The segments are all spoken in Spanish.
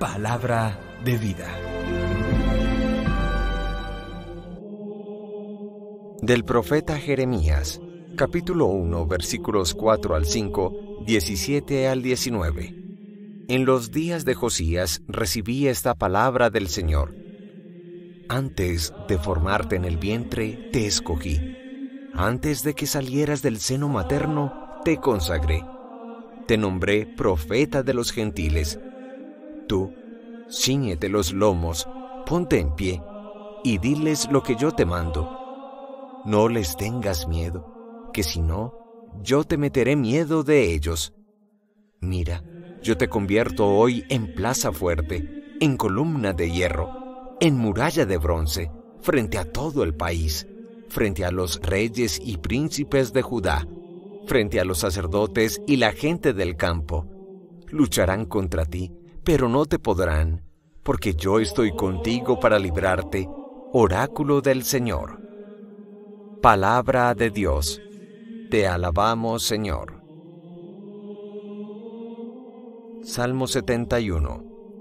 Palabra de vida. Del profeta Jeremías, capítulo 1, versículos 4 al 5, 17 al 19. En los días de Josías recibí esta palabra del Señor. Antes de formarte en el vientre, te escogí. Antes de que salieras del seno materno, te consagré. Te nombré profeta de los gentiles. Tú, cíñete los lomos, ponte en pie, y diles lo que yo te mando. No les tengas miedo, que si no, yo te meteré miedo de ellos. Mira, yo te convierto hoy en plaza fuerte, en columna de hierro, en muralla de bronce, frente a todo el país, frente a los reyes y príncipes de Judá, frente a los sacerdotes y la gente del campo. Lucharán contra ti, pero no te podrán, porque yo estoy contigo para librarte, oráculo del Señor. Palabra de Dios. Te alabamos, Señor. Salmo 71.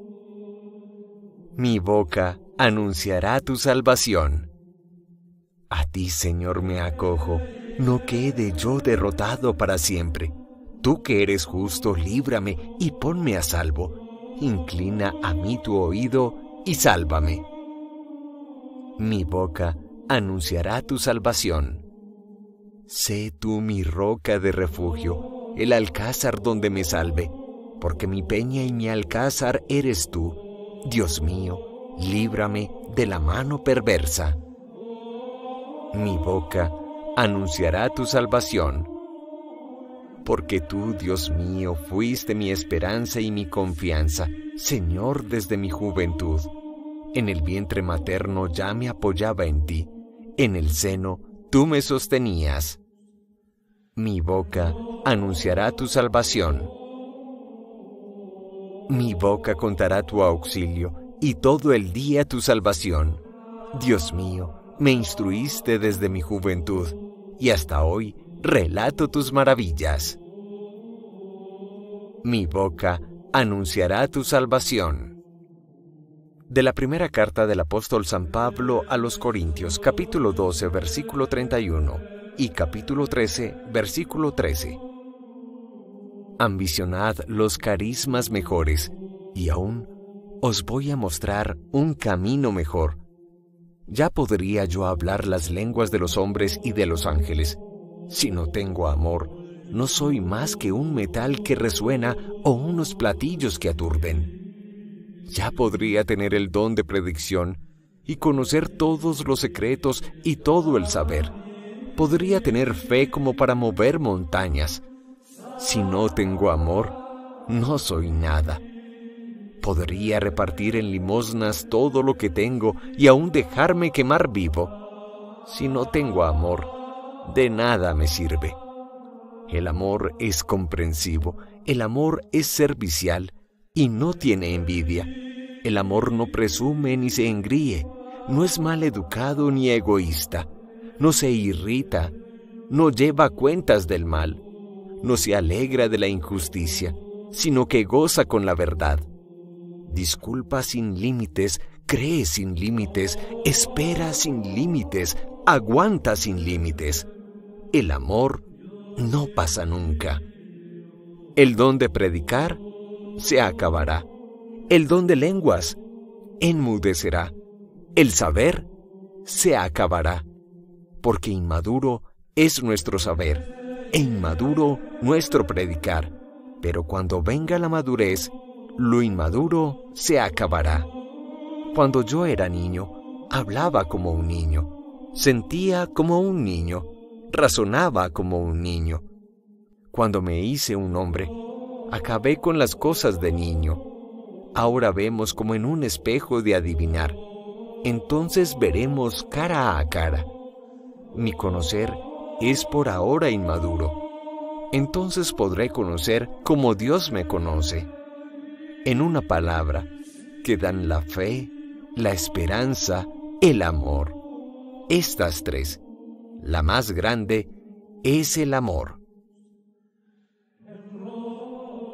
Mi boca anunciará tu salvación. A ti, Señor, me acojo, no quede yo derrotado para siempre. Tú que eres justo, líbrame y ponme a salvo. Inclina a mí tu oído y sálvame. Mi boca anunciará tu salvación. Sé tú mi roca de refugio, el alcázar donde me salve, porque mi peña y mi alcázar eres tú. Dios mío, líbrame de la mano perversa. Mi boca anunciará tu salvación. Porque tú, Dios mío, fuiste mi esperanza y mi confianza, Señor, desde mi juventud. En el vientre materno ya me apoyaba en ti, en el seno tú me sostenías. Mi boca anunciará tu salvación. Mi boca contará tu auxilio y todo el día tu salvación. Dios mío, me instruiste desde mi juventud y hasta hoy relato tus maravillas. Mi boca anunciará tu salvación. De la primera carta del apóstol San Pablo a los Corintios, capítulo 12, versículo 31 y capítulo 13, versículo 13. Ambicionad los carismas mejores, y aún os voy a mostrar un camino mejor. Ya podría yo hablar las lenguas de los hombres y de los ángeles. Si no tengo amor, no soy más que un metal que resuena o unos platillos que aturden. Ya podría tener el don de predicción y conocer todos los secretos y todo el saber. Podría tener fe como para mover montañas. Si no tengo amor, no soy nada. Podría repartir en limosnas todo lo que tengo y aún dejarme quemar vivo. Si no tengo amor, de nada me sirve. El amor es comprensivo, el amor es servicial y no tiene envidia. El amor no presume ni se engríe, no es mal educado ni egoísta, no se irrita, no lleva cuentas del mal, no se alegra de la injusticia, sino que goza con la verdad. Disculpa sin límites, cree sin límites, espera sin límites, aguanta sin límites. El amor no pasa nunca. El don de predicar se acabará. El don de lenguas enmudecerá. El saber se acabará. Porque inmaduro es nuestro saber, e inmaduro nuestro predicar. Pero cuando venga la madurez, lo inmaduro se acabará. Cuando yo era niño, hablaba como un niño, sentía como un niño, razonaba como un niño. Cuando me hice un hombre, acabé con las cosas de niño. Ahora vemos como en un espejo de adivinar. Entonces veremos cara a cara. Mi conocer es por ahora inmaduro. Entonces podré conocer como Dios me conoce. En una palabra, quedan la fe, la esperanza, el amor. Estas tres. La más grande es el amor.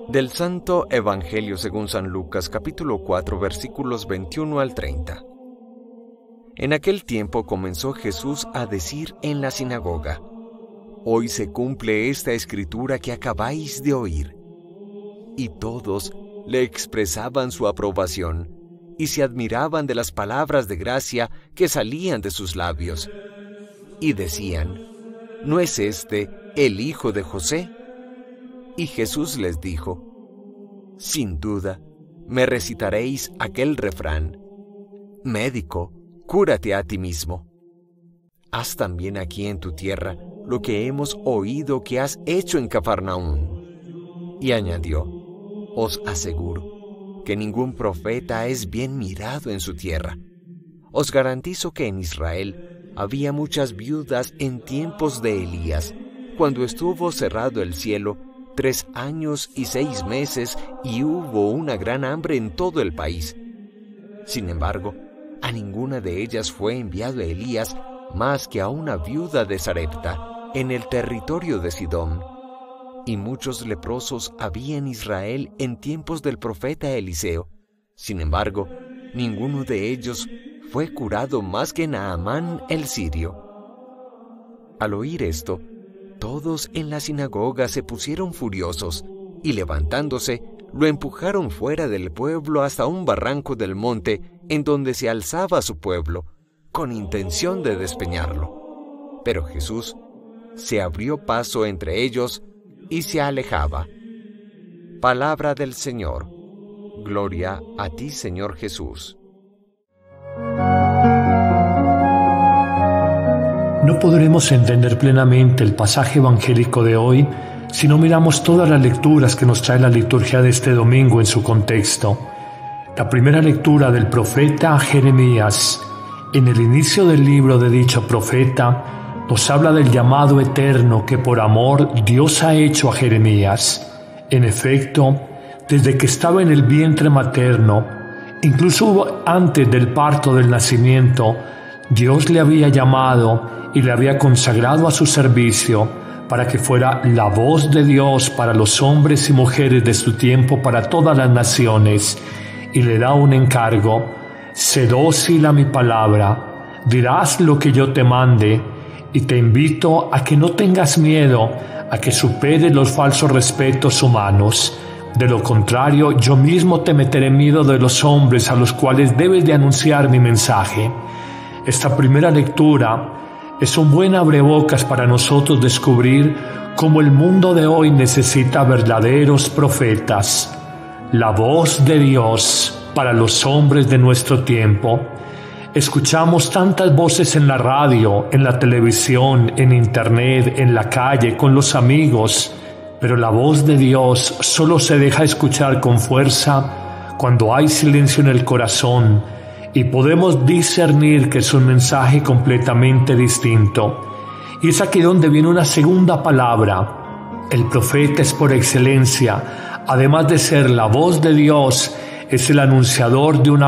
Del Santo Evangelio según San Lucas, capítulo 4, versículos 21 al 30. En aquel tiempo comenzó Jesús a decir en la sinagoga: «Hoy se cumple esta escritura que acabáis de oír». Y todos le expresaban su aprobación y se admiraban de las palabras de gracia que salían de sus labios. Y decían: ¿no es este el hijo de José? Y Jesús les dijo: «Sin duda, me recitaréis aquel refrán: Médico, cúrate a ti mismo. Haz también aquí en tu tierra lo que hemos oído que has hecho en Cafarnaún». Y añadió: «Os aseguro que ningún profeta es bien mirado en su tierra. Os garantizo que en Israel había muchas viudas en tiempos de Elías, cuando estuvo cerrado el cielo 3 años y 6 meses y hubo una gran hambre en todo el país. Sin embargo, a ninguna de ellas fue enviado Elías más que a una viuda de Sarepta, en el territorio de Sidón. Y muchos leprosos había en Israel en tiempos del profeta Eliseo. Sin embargo, ninguno de ellos fue curado más que Naamán el sirio». Al oír esto, todos en la sinagoga se pusieron furiosos y, levantándose, lo empujaron fuera del pueblo hasta un barranco del monte en donde se alzaba su pueblo, con intención de despeñarlo. Pero Jesús se abrió paso entre ellos y se alejaba. Palabra del Señor. Gloria a ti, Señor Jesús. No podremos entender plenamente el pasaje evangélico de hoy si no miramos todas las lecturas que nos trae la liturgia de este domingo en su contexto. La primera lectura del profeta Jeremías, en el inicio del libro de dicho profeta, nos habla del llamado eterno que por amor Dios ha hecho a Jeremías. En efecto, desde que estaba en el vientre materno, incluso antes del parto del nacimiento, Dios le había llamado y le había consagrado a su servicio para que fuera la voz de Dios para los hombres y mujeres de su tiempo, para todas las naciones, y le da un encargo: sé dócil a mi palabra, dirás lo que yo te mande, y te invito a que no tengas miedo, a que superes los falsos respetos humanos. De lo contrario, yo mismo te meteré en miedo de los hombres a los cuales debes de anunciar mi mensaje. Esta primera lectura es un buen abrebocas para nosotros descubrir cómo el mundo de hoy necesita verdaderos profetas, la voz de Dios para los hombres de nuestro tiempo. Escuchamos tantas voces en la radio, en la televisión, en internet, en la calle, con los amigos, pero la voz de Dios solo se deja escuchar con fuerza cuando hay silencio en el corazón y podemos discernir que es un mensaje completamente distinto. Y es aquí donde viene una segunda palabra. El profeta es por excelencia, además de ser la voz de Dios, es el anunciador de un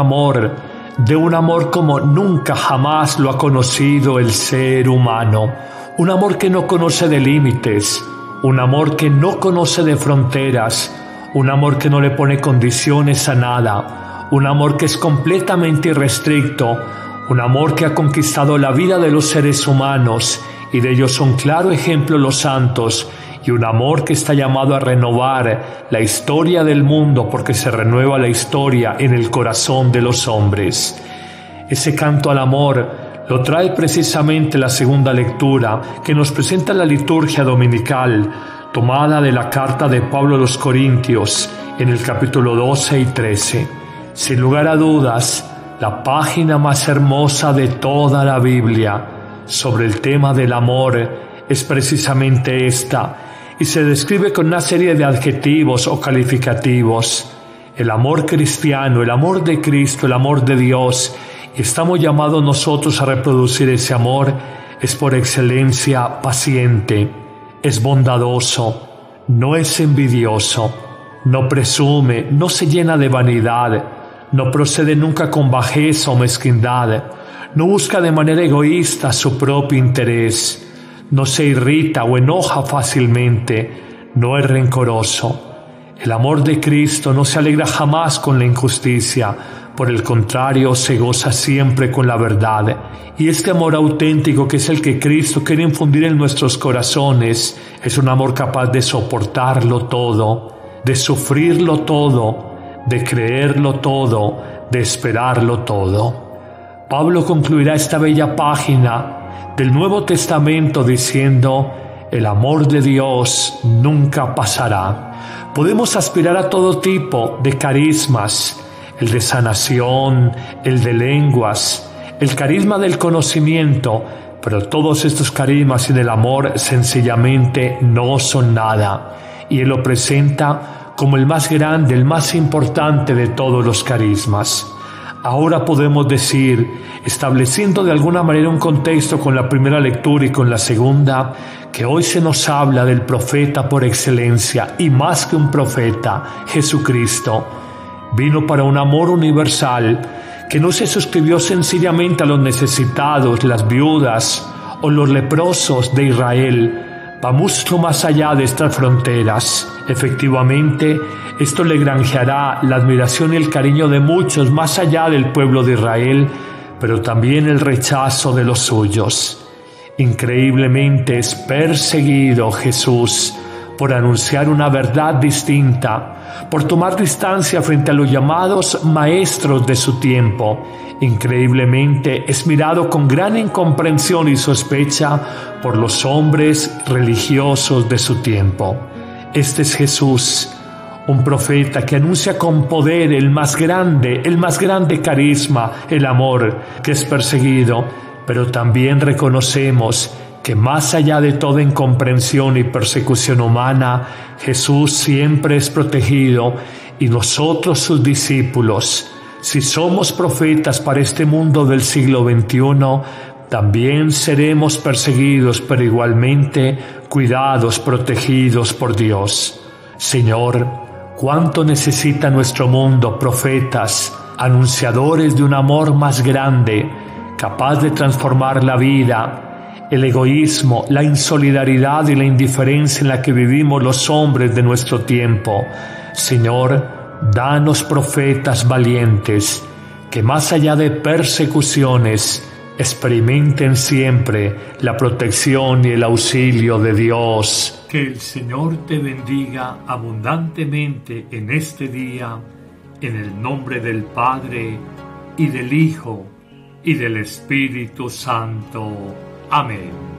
amor como nunca jamás lo ha conocido el ser humano. Un amor que no conoce de límites, un amor que no conoce de fronteras, un amor que no le pone condiciones a nada, un amor que es completamente irrestricto, un amor que ha conquistado la vida de los seres humanos, y de ellos son claro ejemplo los santos, y un amor que está llamado a renovar la historia del mundo, porque se renueva la historia en el corazón de los hombres. Ese canto al amor lo trae precisamente la segunda lectura que nos presenta la liturgia dominical, tomada de la carta de Pablo a los Corintios, en el capítulo 12 y 13. Sin lugar a dudas, la página más hermosa de toda la Biblia sobre el tema del amor es precisamente esta, y se describe con una serie de adjetivos o calificativos. El amor cristiano, el amor de Cristo, el amor de Dios, y estamos llamados nosotros a reproducir ese amor, es por excelencia paciente, es bondadoso, no es envidioso, no presume, no se llena de vanidad, no procede nunca con bajeza o mezquindad, no busca de manera egoísta su propio interés, no se irrita o enoja fácilmente, no es rencoroso. El amor de Cristo no se alegra jamás con la injusticia, por el contrario, se goza siempre con la verdad. Y este amor auténtico, que es el que Cristo quiere infundir en nuestros corazones, es un amor capaz de soportarlo todo, de sufrirlo todo, de creerlo todo, de esperarlo todo. Pablo concluirá esta bella página del Nuevo Testamento diciendo: el amor de Dios nunca pasará. Podemos aspirar a todo tipo de carismas, el de sanación, el de lenguas, el carisma del conocimiento, pero todos estos carismas sin el amor sencillamente no son nada. Y Él lo presenta como el más grande, el más importante de todos los carismas. Ahora podemos decir, estableciendo de alguna manera un contexto con la primera lectura y con la segunda, que hoy se nos habla del profeta por excelencia, y más que un profeta, Jesucristo. Vino para un amor universal que no se suscribió sencillamente a los necesitados, las viudas o los leprosos de Israel. Va mucho más allá de estas fronteras. Efectivamente, esto le granjeará la admiración y el cariño de muchos más allá del pueblo de Israel, pero también el rechazo de los suyos. Increíblemente es perseguido Jesús por anunciar una verdad distinta, por tomar distancia frente a los llamados maestros de su tiempo. Increíblemente es mirado con gran incomprensión y sospecha por los hombres religiosos de su tiempo. Este es Jesús, un profeta que anuncia con poder el más grande carisma, el amor, que es perseguido, pero también reconocemos que más allá de toda incomprensión y persecución humana, Jesús siempre es protegido, y nosotros, sus discípulos, si somos profetas para este mundo del siglo XXI, también seremos perseguidos, pero igualmente cuidados, protegidos por Dios. Señor, cuánto necesita nuestro mundo profetas, anunciadores de un amor más grande, capaz de transformar la vida. El egoísmo, la insolidaridad y la indiferencia en la que vivimos los hombres de nuestro tiempo. Señor, danos profetas valientes, que más allá de persecuciones, experimenten siempre la protección y el auxilio de Dios. Que el Señor te bendiga abundantemente en este día, en el nombre del Padre, y del Hijo, y del Espíritu Santo. Amén.